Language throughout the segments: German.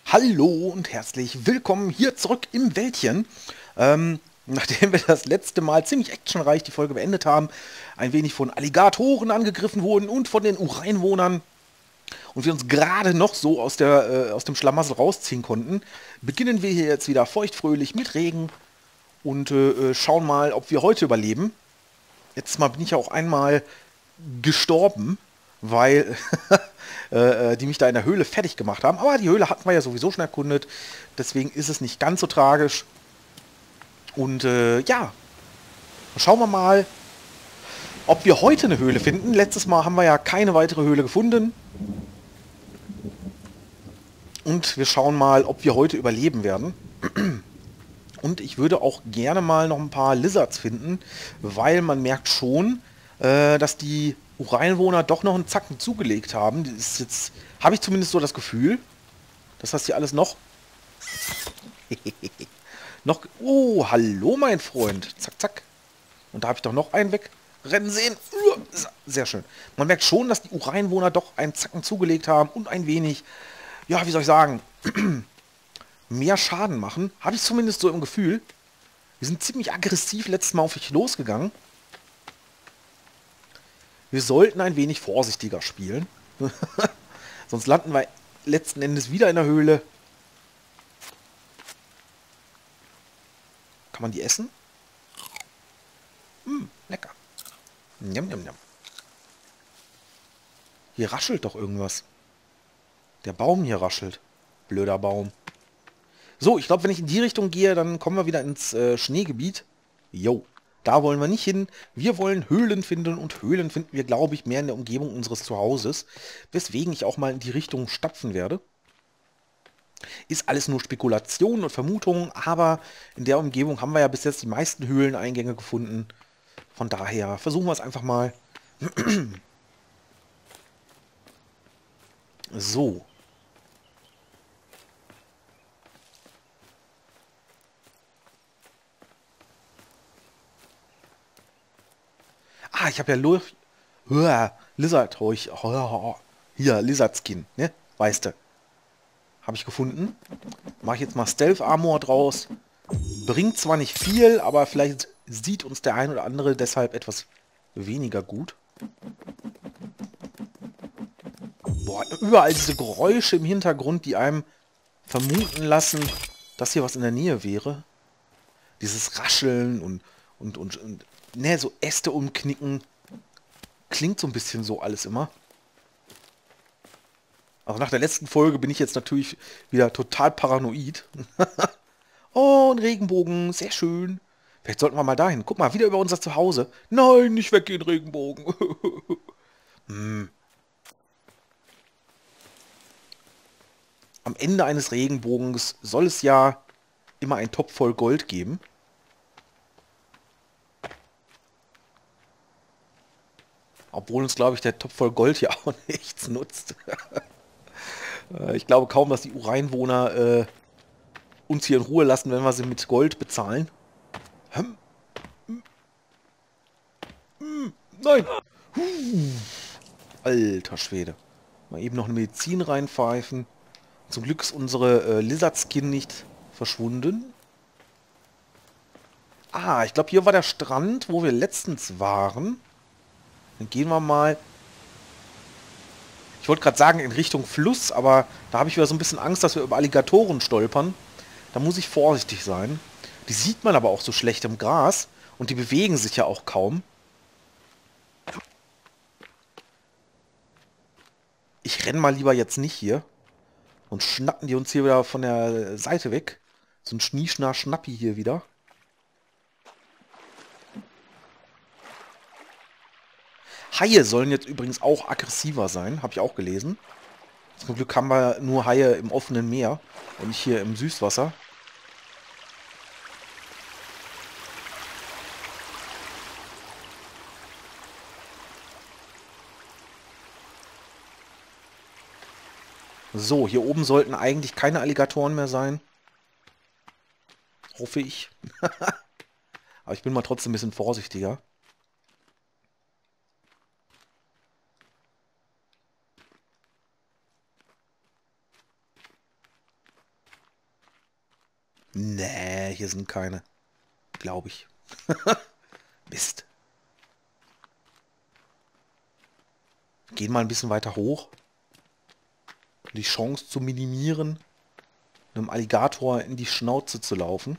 Hallo und herzlich willkommen hier zurück im Wäldchen. Nachdem wir das letzte Mal ziemlich actionreich die Folge beendet haben, ein wenig von Alligatoren angegriffen wurden und von den Ureinwohnern und wir uns gerade noch so aus dem Schlamassel rausziehen konnten, beginnen wir hier jetzt wieder feuchtfröhlich mit Regen und schauen mal, ob wir heute überleben. Letztes Mal bin ich ja auch einmal gestorben, weil die mich da in der Höhle fertig gemacht haben. Aber die Höhle hatten wir ja sowieso schon erkundet. Deswegen ist es nicht ganz so tragisch. Und ja, schauen wir mal, ob wir heute eine Höhle finden. Letztes Mal haben wir ja keine weitere Höhle gefunden. Und wir schauen mal, ob wir heute überleben werden. Und ich würde auch gerne mal noch ein paar Lizards finden, weil man merkt schon, dass die Ureinwohner doch noch einen Zacken zugelegt haben. Das ist jetzt, habe ich zumindest so das Gefühl. Das heißt hier alles noch. Noch. Oh, hallo mein Freund. Zack, zack. Und da habe ich doch noch einen wegrennen sehen. Sehr schön. Man merkt schon, dass die Ureinwohner doch einen Zacken zugelegt haben und ein wenig, ja, wie soll ich sagen, mehr Schaden machen. Habe ich zumindest so im Gefühl. Wir sind ziemlich aggressiv letztes Mal auf mich losgegangen. Wir sollten ein wenig vorsichtiger spielen. Sonst landen wir letzten Endes wieder in der Höhle. Kann man die essen? Lecker. Njam, njam, njam. Hier raschelt doch irgendwas. Der Baum hier raschelt. Blöder Baum. So, ich glaube, wenn ich in die Richtung gehe, dann kommen wir wieder ins Schneegebiet. Jo, da wollen wir nicht hin. Wir wollen Höhlen finden und Höhlen finden wir, glaube ich, mehr in der Umgebung unseres Zuhauses. Weswegen ich auch mal in die Richtung stapfen werde. Ist alles nur Spekulation und Vermutung, aber in der Umgebung haben wir ja bis jetzt die meisten Höhleneingänge gefunden. Von daher versuchen wir es einfach mal. So. Ah, ich habe ja Lizard. Hier, Lizard Skin, ne? Weißt du. Habe ich gefunden. Mache ich jetzt mal Stealth Armor draus. Bringt zwar nicht viel, aber vielleicht sieht uns der ein oder andere deshalb etwas weniger gut. Boah, überall diese Geräusche im Hintergrund, die einem vermuten lassen, dass hier was in der Nähe wäre. Dieses Rascheln und ne, so Äste umknicken. Klingt so ein bisschen so alles immer. Also nach der letzten Folge bin ich jetzt natürlich wieder total paranoid. Oh, ein Regenbogen, sehr schön. Vielleicht sollten wir mal dahin. Guck mal, wieder über unser Zuhause. Nein, nicht weggehen, Regenbogen. Am Ende eines Regenbogens soll es ja immer ein Topf voll Gold geben. Obwohl uns, glaube ich, der Topf voll Gold hier auch nichts nutzt. Ich glaube kaum, dass die Ureinwohner uns hier in Ruhe lassen, wenn wir sie mit Gold bezahlen. Hm, nein! Alter Schwede. Mal eben noch eine Medizin reinpfeifen. Zum Glück ist unsere Lizard-Skin nicht verschwunden. Ah, ich glaube, hier war der Strand, wo wir letztens waren. Dann gehen wir mal... Ich wollte gerade sagen, in Richtung Fluss, aber da habe ich wieder so ein bisschen Angst, dass wir über Alligatoren stolpern. Da muss ich vorsichtig sein. Die sieht man aber auch so schlecht im Gras. Und die bewegen sich ja auch kaum. Ich renne mal lieber jetzt nicht hier. Und schnappen die uns hier wieder von der Seite weg. So ein Schnieschnar-Schnappi hier wieder. Haie sollen jetzt übrigens auch aggressiver sein, habe ich auch gelesen. Zum Glück haben wir nur Haie im offenen Meer und nicht hier im Süßwasser. So, hier oben sollten eigentlich keine Alligatoren mehr sein. Hoffe ich. Aber ich bin mal trotzdem ein bisschen vorsichtiger. Nee, hier sind keine. Glaube ich. Mist. Gehen mal ein bisschen weiter hoch. Um die Chance zu minimieren, einem Alligator in die Schnauze zu laufen.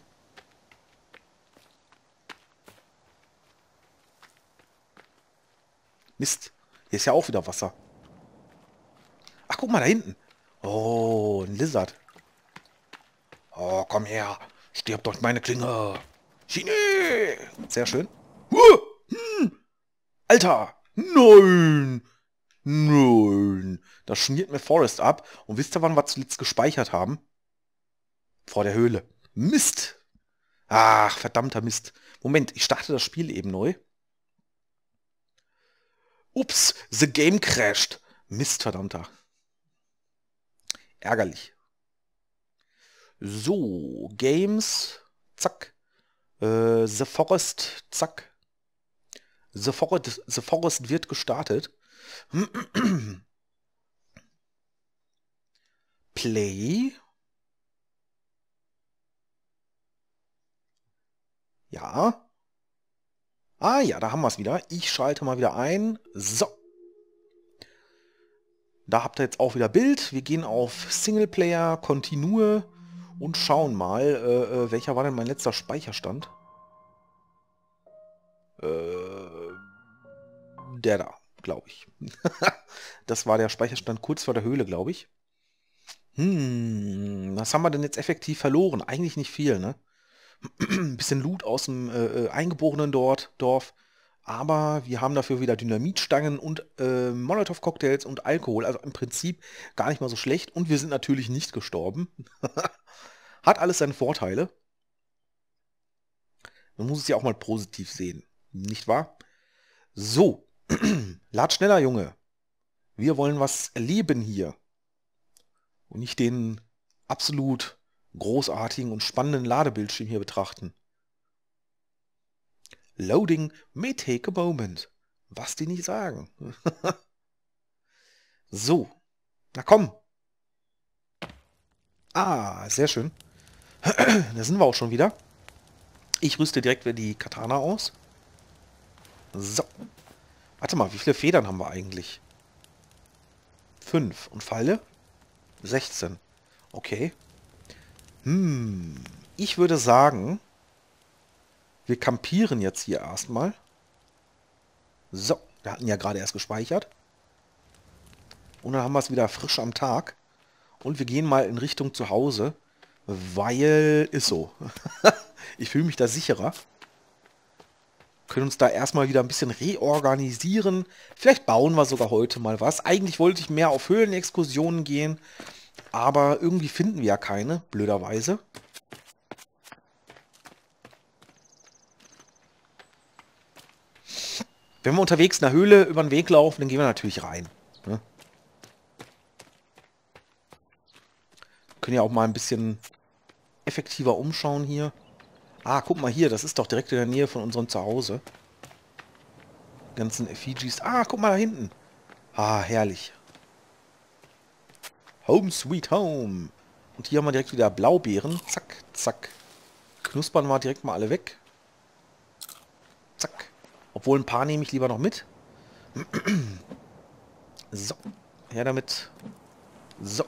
Mist. Hier ist ja auch wieder Wasser. Ach, guck mal da hinten. Oh, ein Lizard. Oh, komm her. Stirb durch meine Klinge. Schiene. Sehr schön. Alter. Nein. Nein. Das schmiert mir Forest ab. Und wisst ihr, wann wir zuletzt gespeichert haben? Vor der Höhle. Mist. Ach, verdammter Mist. Moment, ich starte das Spiel eben neu. Ups, the game crashed. Mist, verdammter. Ärgerlich. So, Games. Zack. The Forest. Zack. The Forest wird gestartet. Play. Ja. Ah ja, da haben wir es wieder. Ich schalte mal wieder ein. So. Da habt ihr jetzt auch wieder Bild. Wir gehen auf Singleplayer, Continue und schauen mal, welcher war denn mein letzter Speicherstand? Der da, glaube ich. Das war der Speicherstand kurz vor der Höhle, glaube ich. Was haben wir denn jetzt effektiv verloren? Eigentlich nicht viel, ne? Ein bisschen Loot aus dem eingeborenen Dorf. Aber wir haben dafür wieder Dynamitstangen und Molotow-Cocktails und Alkohol. Also im Prinzip gar nicht mal so schlecht. Und wir sind natürlich nicht gestorben. Hat alles seine Vorteile. Man muss es ja auch mal positiv sehen. Nicht wahr? So. Lad schneller, Junge. Wir wollen was erleben hier. Und nicht den absolut großartigen und spannenden Ladebildschirm hier betrachten. Loading may take a moment. Was die nicht sagen. So. Na komm. Ah, sehr schön. Da sind wir auch schon wieder. Ich rüste direkt wieder die Katana aus. So. Warte mal, wie viele Federn haben wir eigentlich? 5. Und Pfeile? 16. Okay. Ich würde sagen, wir campieren jetzt hier erstmal. So, wir hatten ja gerade erst gespeichert. Und dann haben wir es wieder frisch am Tag. Und wir gehen mal in Richtung zu Hause, weil ist so. Ich fühle mich da sicherer. Können uns da erstmal wieder ein bisschen reorganisieren. Vielleicht bauen wir sogar heute mal was. Eigentlich wollte ich mehr auf Höhlenexkursionen gehen, aber irgendwie finden wir ja keine, blöderweise. Wenn wir unterwegs in der Höhle über den Weg laufen, dann gehen wir natürlich rein. Ne? Können ja auch mal ein bisschen effektiver umschauen hier. Ah, guck mal hier, das ist doch direkt in der Nähe von unserem Zuhause. Die ganzen Effigies. Ah, guck mal da hinten. Ah, herrlich. Home sweet home. Und hier haben wir direkt wieder Blaubeeren. Zack, zack. Knuspern wir direkt mal alle weg. Zack. Obwohl ein paar nehme ich lieber noch mit. So. Her damit. So.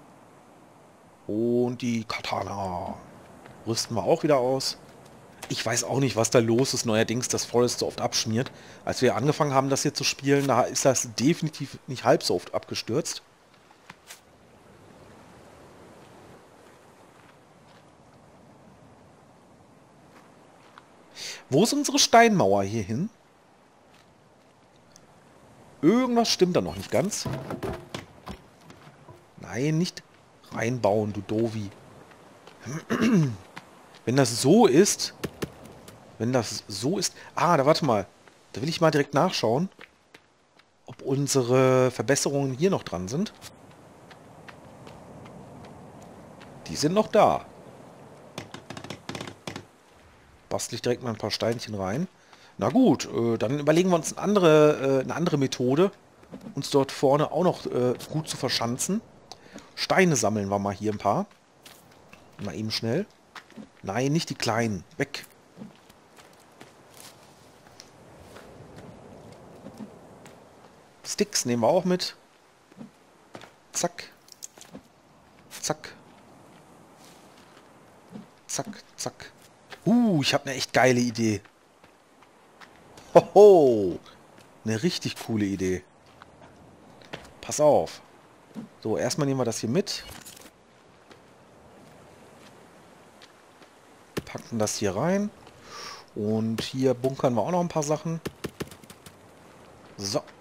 Und die Katana. Rüsten wir auch wieder aus. Ich weiß auch nicht, was da los ist, neuerdings, dass Forest so oft abschmiert. Als wir angefangen haben, das hier zu spielen, da ist das definitiv nicht halb so oft abgestürzt. Wo ist unsere Steinmauer hier hin? Irgendwas stimmt da noch nicht ganz. Nein, nicht reinbauen, du Dovi. Wenn das so ist... Wenn das so ist... Ah, da warte mal. Da will ich mal direkt nachschauen, ob unsere Verbesserungen hier noch dran sind. Die sind noch da. Bastel ich direkt mal ein paar Steinchen rein. Na gut, dann überlegen wir uns eine andere Methode, uns dort vorne auch noch gut zu verschanzen. Steine sammeln wir mal hier ein paar. Mal eben schnell. Nein, nicht die kleinen. Weg. Sticks nehmen wir auch mit. Zack. Zack. Zack, zack. Ich habe eine echt geile Idee. Hoho. Eine richtig coole Idee. Pass auf. So, erstmal nehmen wir das hier mit. Packen das hier rein. Und hier bunkern wir auch noch ein paar Sachen. So.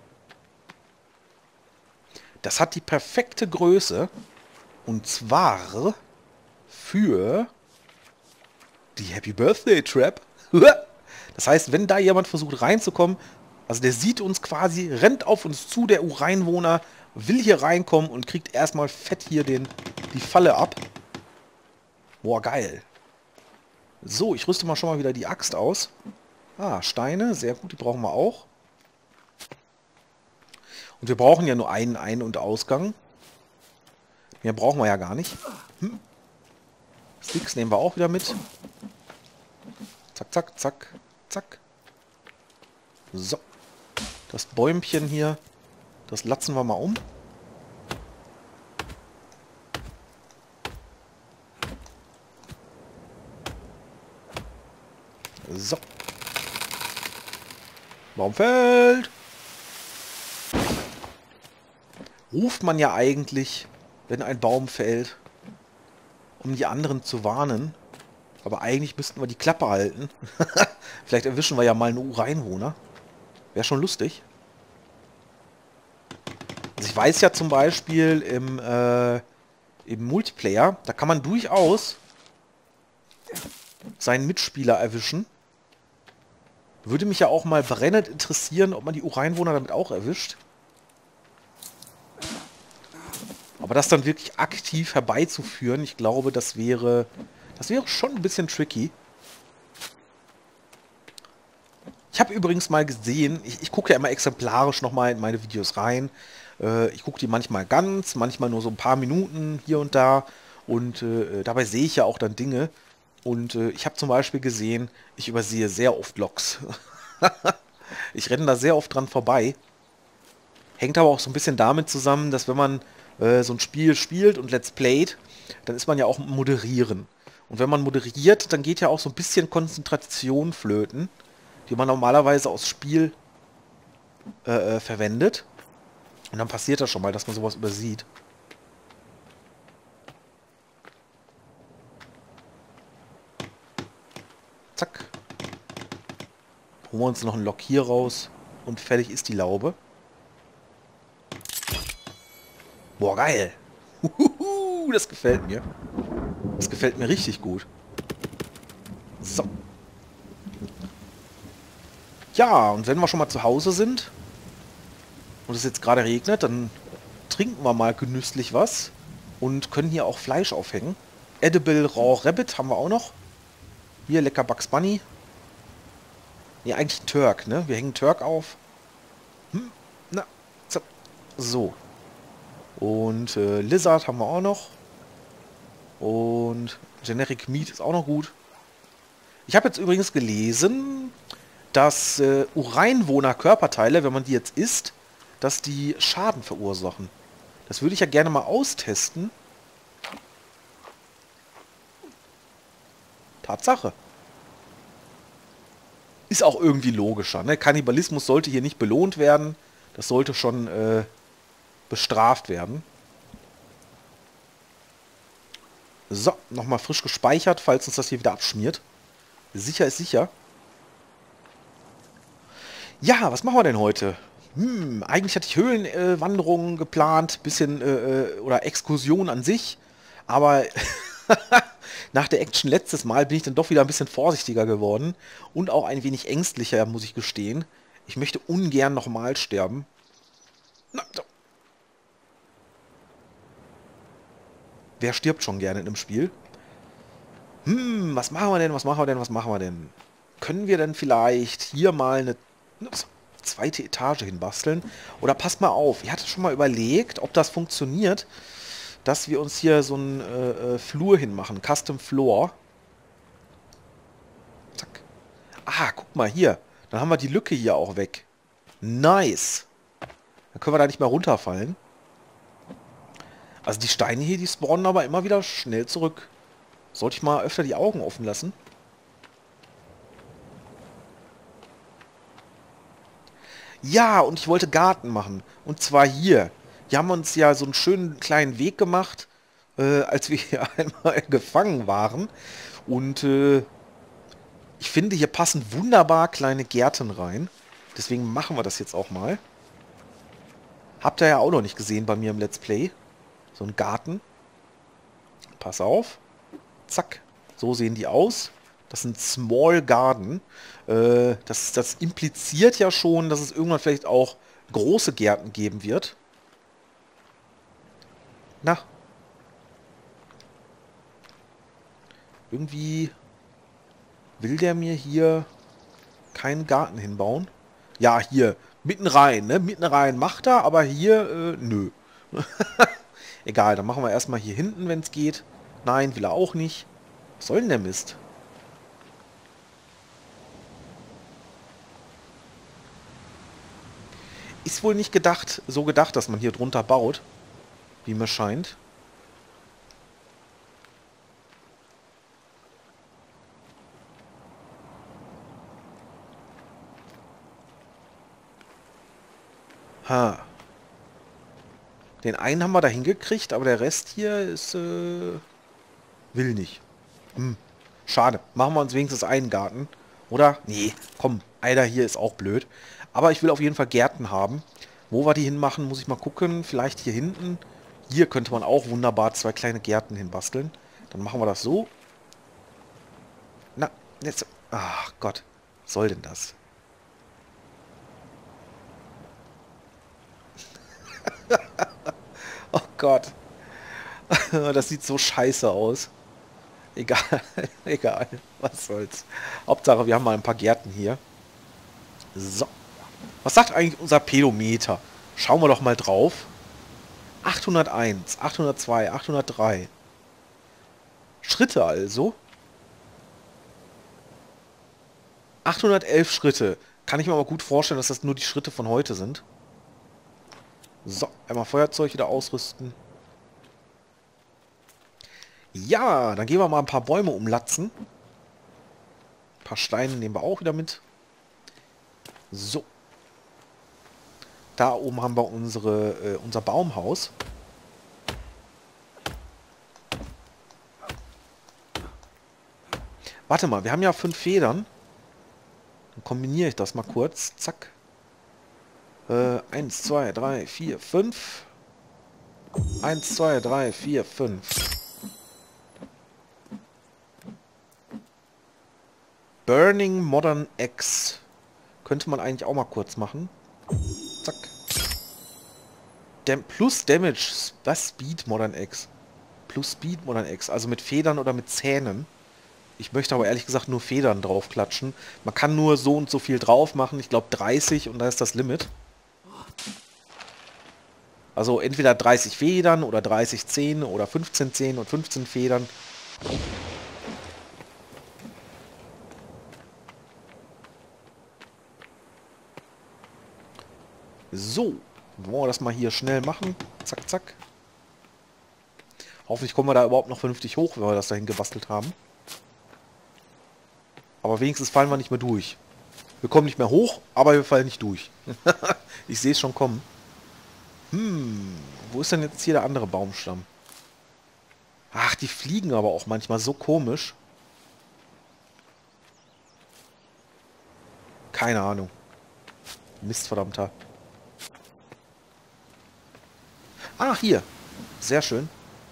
Das hat die perfekte Größe. Und zwar für die Happy Birthday Trap. Das heißt, wenn da jemand versucht reinzukommen, also der sieht uns quasi, rennt auf uns zu, der Ureinwohner, will hier reinkommen und kriegt erstmal fett hier die Falle ab. Boah, geil. So, ich rüste mal schon mal wieder die Axt aus. Ah, Steine, sehr gut, die brauchen wir auch. Und wir brauchen ja nur einen Ein- und Ausgang. Mehr brauchen wir ja gar nicht. Sticks nehmen wir auch wieder mit. Zack, zack, zack, zack. So. Das Bäumchen hier, das latzen wir mal um. So. Baum fällt. Ruft man ja eigentlich, wenn ein Baum fällt, um die anderen zu warnen. Aber eigentlich müssten wir die Klappe halten. Vielleicht erwischen wir ja mal einen Ureinwohner. Wäre schon lustig. Also ich weiß ja zum Beispiel im Multiplayer, da kann man durchaus seinen Mitspieler erwischen. Würde mich ja auch mal brennend interessieren, ob man die Ureinwohner damit auch erwischt. Aber das dann wirklich aktiv herbeizuführen, ich glaube, das wäre schon ein bisschen tricky. Ich habe übrigens mal gesehen, ich gucke ja immer exemplarisch nochmal in meine Videos rein. Ich gucke die manchmal ganz, manchmal nur so ein paar Minuten hier und da. Und dabei sehe ich ja auch dann Dinge. Und ich habe zum Beispiel gesehen, ich übersehe sehr oft Logs. Ich renne da sehr oft dran vorbei. Hängt aber auch so ein bisschen damit zusammen, dass wenn man so ein Spiel spielt und Let's Playt, dann ist man ja auch moderieren. Und wenn man moderiert, dann geht ja auch so ein bisschen Konzentration flöten, die man normalerweise aus Spiel verwendet. Und dann passiert das schon mal, dass man sowas übersieht. Zack. Holen wir uns noch einen Lock hier raus und fertig ist die Laube. Boah, geil. Das gefällt mir. Das gefällt mir richtig gut. So. Ja, und wenn wir schon mal zu Hause sind und es jetzt gerade regnet, dann trinken wir mal genüsslich was und können hier auch Fleisch aufhängen. Edible Raw Rabbit haben wir auch noch. Hier, lecker Bugs Bunny. Ne, eigentlich Turk, ne? Wir hängen Turk auf. So. Und Lizard haben wir auch noch. Und Generic Meat ist auch noch gut. Ich habe jetzt übrigens gelesen, dass Ureinwohner-Körperteile, wenn man die jetzt isst, dass die Schaden verursachen. Das würde ich ja gerne mal austesten. Tatsache. Ist auch irgendwie logischer, ne? Kannibalismus sollte hier nicht belohnt werden. Das sollte schon bestraft werden. So, nochmal frisch gespeichert, falls uns das hier wieder abschmiert. Sicher ist sicher. Ja, was machen wir denn heute? Eigentlich hatte ich Höhlenwanderungen geplant, bisschen, oder Exkursion an sich. Aber nach der Action letztes Mal bin ich dann doch wieder ein bisschen vorsichtiger geworden. Und auch ein wenig ängstlicher, muss ich gestehen. Ich möchte ungern nochmal sterben. Na, so. Wer stirbt schon gerne in einem Spiel? Was machen wir denn, was machen wir denn, was machen wir denn? Können wir denn vielleicht hier mal eine zweite Etage hinbasteln? Oder passt mal auf, ich hatte schon mal überlegt, ob das funktioniert, dass wir uns hier so einen Flur hinmachen, Custom Floor. Ah, guck mal hier. Dann haben wir die Lücke hier auch weg. Nice. Dann können wir da nicht mehr runterfallen. Also die Steine hier, die spawnen aber immer wieder schnell zurück. Sollte ich mal öfter die Augen offen lassen? Ja, und ich wollte Garten machen. Und zwar hier. Hier haben wir uns ja so einen schönen kleinen Weg gemacht, als wir hier einmal gefangen waren. Und ich finde, hier passen wunderbar kleine Gärten rein. Deswegen machen wir das jetzt auch mal. Habt ihr ja auch noch nicht gesehen bei mir im Let's Play. So ein Garten. Pass auf. Zack. So sehen die aus. Das sind Small Garden. Das impliziert ja schon, dass es irgendwann vielleicht auch große Gärten geben wird. Na. Irgendwie will der mir hier keinen Garten hinbauen. Ja, hier. Mitten rein, ne? Mitten rein macht er, aber hier, nö. Egal, dann machen wir erstmal hier hinten, wenn es geht. Nein, will er auch nicht. Was soll denn der Mist? Ist wohl nicht so gedacht, dass man hier drunter baut. Wie mir scheint. Ha. Den einen haben wir da hingekriegt, aber der Rest hier ist, will nicht. Schade. Machen wir uns wenigstens einen Garten. Oder? Nee, komm. Einer hier ist auch blöd. Aber ich will auf jeden Fall Gärten haben. Wo wir die hinmachen, muss ich mal gucken. Vielleicht hier hinten. Hier könnte man auch wunderbar 2 kleine Gärten hinbasteln. Dann machen wir das so. Na, jetzt. Ach Gott. Was soll denn das? Oh Gott. Das sieht so scheiße aus. Egal, egal. Was soll's. Hauptsache, wir haben mal ein paar Gärten hier. So. Was sagt eigentlich unser Pedometer? Schauen wir doch mal drauf. 801, 802, 803. Schritte also. 811 Schritte. Kann ich mir aber gut vorstellen, dass das nur die Schritte von heute sind. So, einmal Feuerzeug wieder ausrüsten. Ja, dann gehen wir mal ein paar Bäume umlatzen. Ein paar Steine nehmen wir auch wieder mit. So. Da oben haben wir unser Baumhaus. Warte mal, wir haben ja 5 Federn. Dann kombiniere ich das mal kurz. Zack. 1, 2, 3, 4, 5. 1, 2, 3, 4, 5. Burning Modern Axe. Könnte man eigentlich auch mal kurz machen. Zack. Plus Damage. Was? Speed Modern Axe. Plus Speed Modern Axe. Also mit Federn oder mit Zähnen. Ich möchte aber ehrlich gesagt nur Federn draufklatschen. Man kann nur so und so viel drauf machen. Ich glaube 30 und da ist das Limit. Also entweder 30 Federn oder 30 Zähne oder 15 Zähne und 15 Federn. So, wollen wir das mal hier schnell machen. Zack, zack. Hoffentlich kommen wir da überhaupt noch vernünftig hoch, wenn wir das dahin gebastelt haben. Aber wenigstens fallen wir nicht mehr durch. Wir kommen nicht mehr hoch, aber wir fallen nicht durch. Ich sehe es schon kommen. Wo ist denn jetzt hier der andere Baumstamm? Ach, die fliegen aber auch manchmal so komisch. Keine Ahnung. Mist, verdammter. Ah, hier. Sehr schön.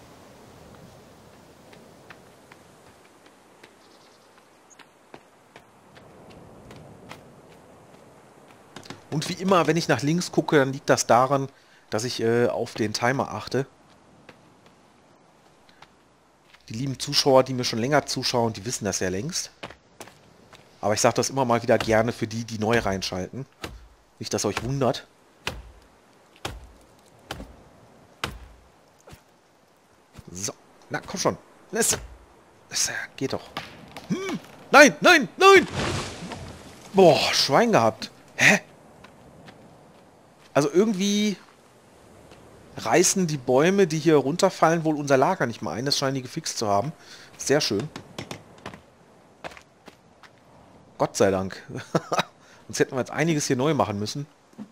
Und wie immer, wenn ich nach links gucke, dann liegt das daran, dass ich auf den Timer achte. Die lieben Zuschauer, die mir schon länger zuschauen, die wissen das ja längst. Aber ich sage das immer mal wieder gerne für die, die neu reinschalten. Nicht, dass euch wundert. So, na komm schon. Das geht doch. Nein, nein, nein! Boah, Schwein gehabt. Hä? Also irgendwie reißen die Bäume, die hier runterfallen, wohl unser Lager nicht mehr ein. Das scheinen die gefixt zu haben. Sehr schön. Gott sei Dank. Sonst hätten wir jetzt einiges hier neu machen müssen.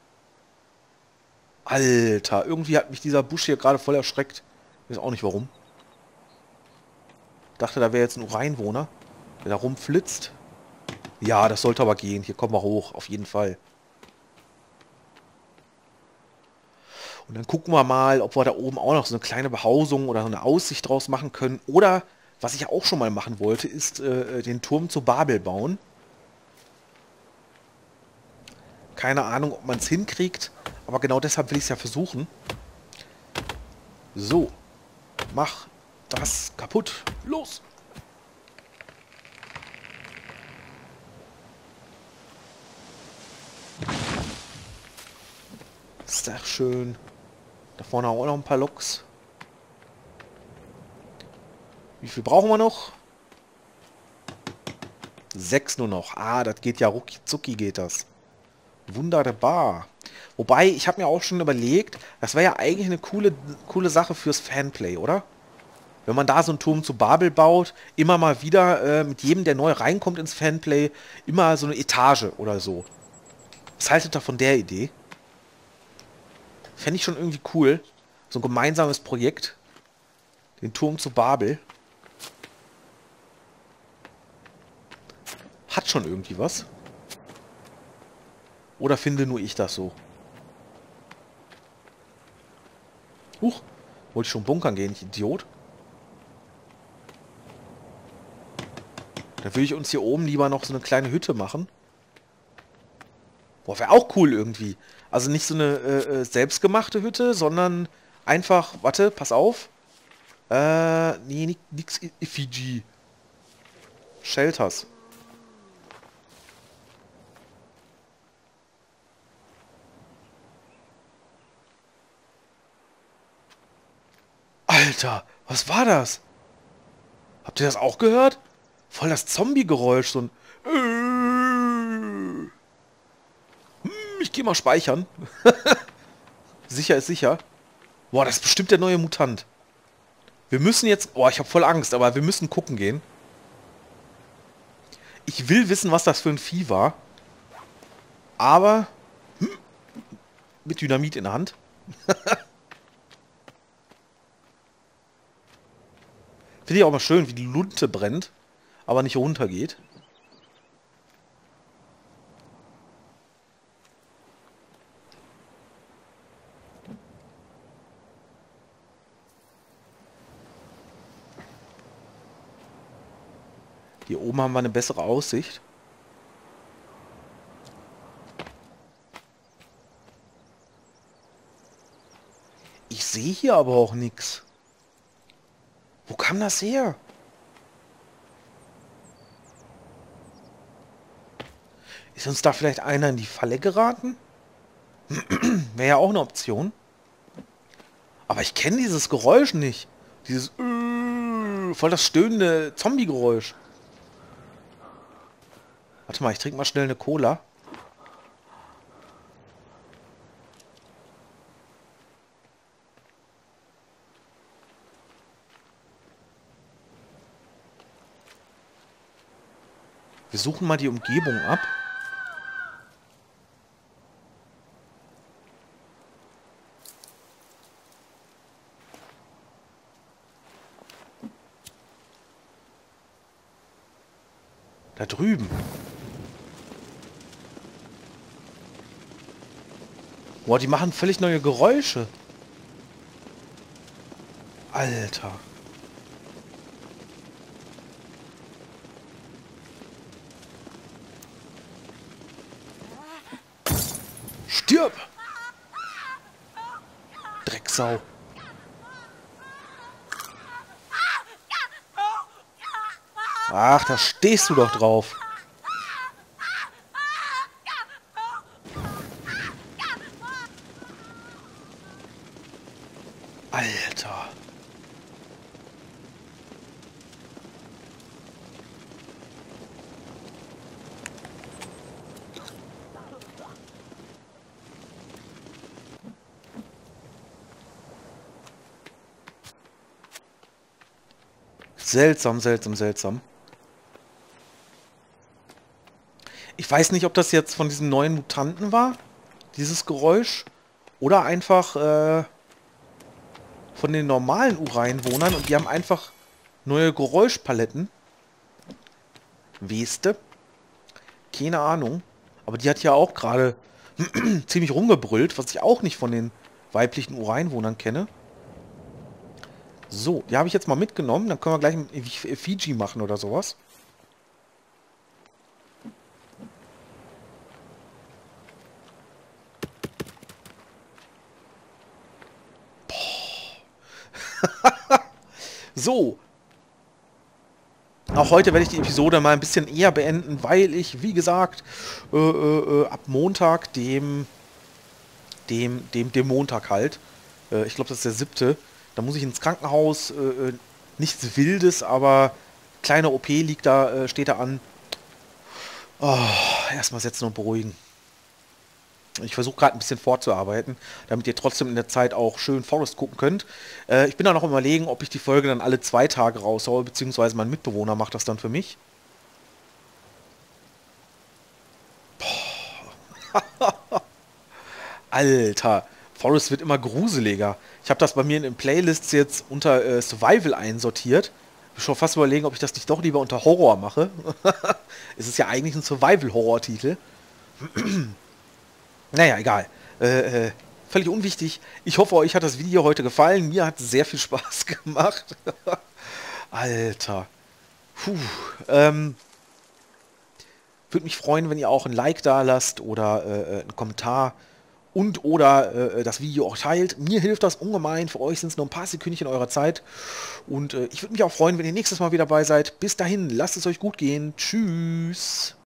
Alter, irgendwie hat mich dieser Busch hier gerade voll erschreckt. Ich weiß auch nicht warum. Ich dachte, da wäre jetzt ein Ureinwohner, der da rumflitzt. Ja, das sollte aber gehen. Hier kommen wir hoch, auf jeden Fall. Und dann gucken wir mal, ob wir da oben auch noch so eine kleine Behausung oder so eine Aussicht draus machen können. Oder, was ich auch schon mal machen wollte, ist den Turm zu Babel bauen. Keine Ahnung, ob man es hinkriegt. Aber genau deshalb will ich es ja versuchen. So. Mach das kaputt. Los! Sehr schön. Da vorne auch noch ein paar Loks. Wie viel brauchen wir noch? 6 nur noch. Ah, das geht ja rucki zucki geht das. Wunderbar. Wobei, ich habe mir auch schon überlegt, das wäre ja eigentlich eine coole Sache fürs Fanplay, oder? Wenn man da so einen Turm zu Babel baut, immer mal wieder mit jedem, der neu reinkommt ins Fanplay, immer so eine Etage oder so. Was haltet ihr von der Idee? Fände ich schon irgendwie cool. So ein gemeinsames Projekt. Den Turm zu Babel. Hat schon irgendwie was. Oder finde nur ich das so? Huch, wollte ich schon bunkern gehen, ich Idiot. Da würde ich uns hier oben lieber noch so eine kleine Hütte machen. Boah, wäre auch cool irgendwie. Also nicht so eine selbstgemachte Hütte, sondern einfach, warte, pass auf. Nee, nix Effigie. Shelters. Alter, was war das? Habt ihr das auch gehört? Voll das Zombie-Geräusch, so ein... Ich gehe mal speichern. Sicher ist sicher. Boah, das ist bestimmt der neue Mutant. Wir müssen jetzt... Boah, ich habe voll Angst, aber wir müssen gucken gehen. Ich will wissen, was das für ein Vieh war. Aber... mit Dynamit in der Hand. Finde ich auch mal schön, wie die Lunte brennt, aber nicht runtergeht. Hier oben haben wir eine bessere Aussicht. Ich sehe hier aber auch nichts. Wo kam das her? Ist uns da vielleicht einer in die Falle geraten? Wäre ja auch eine Option. Aber ich kenne dieses Geräusch nicht. Dieses voll das stöhnende Zombie-Geräusch. Warte mal, ich trinke mal schnell eine Cola. Wir suchen mal die Umgebung ab. Da drüben. Boah, die machen völlig neue Geräusche. Alter. Stirb! Drecksau. Ach, da stehst du doch drauf. Alter. Seltsam, seltsam, seltsam. Ich weiß nicht, ob das jetzt von diesem neuen Mutanten war, dieses Geräusch, oder einfach von den normalen Ureinwohnern und die haben einfach neue Geräuschpaletten. Weste? Keine Ahnung. Aber die hat ja auch gerade ziemlich rumgebrüllt, was ich auch nicht von den weiblichen Ureinwohnern kenne. So, die habe ich jetzt mal mitgenommen. Dann können wir gleich ein Fiji machen oder sowas. So. Auch heute werde ich die Episode mal ein bisschen eher beenden, weil ich, wie gesagt, ab Montag, dem Montag halt, ich glaube, das ist der 7., da muss ich ins Krankenhaus, nichts Wildes, aber kleine OP liegt da, steht da an. Oh, erstmal setzen und beruhigen. Ich versuche gerade ein bisschen vorzuarbeiten, damit ihr trotzdem in der Zeit auch schön Forest gucken könnt. Ich bin da noch am Überlegen, ob ich die Folge dann alle 2 Tage raushaue, beziehungsweise mein Mitbewohner macht das dann für mich. Alter, Forest wird immer gruseliger. Ich habe das bei mir in den Playlists jetzt unter Survival einsortiert. Ich schon fast überlegen, ob ich das nicht doch lieber unter Horror mache. Es ist ja eigentlich ein Survival-Horror-Titel. Naja, egal. Völlig unwichtig. Ich hoffe, euch hat das Video heute gefallen. Mir hat es sehr viel Spaß gemacht. Alter. Puh. Würde mich freuen, wenn ihr auch ein Like da lasst oder einen Kommentar und oder das Video auch teilt. Mir hilft das ungemein. Für euch sind es nur ein paar Sekündchen eurer Zeit. Und ich würde mich auch freuen, wenn ihr nächstes Mal wieder dabei seid. Bis dahin, lasst es euch gut gehen. Tschüss.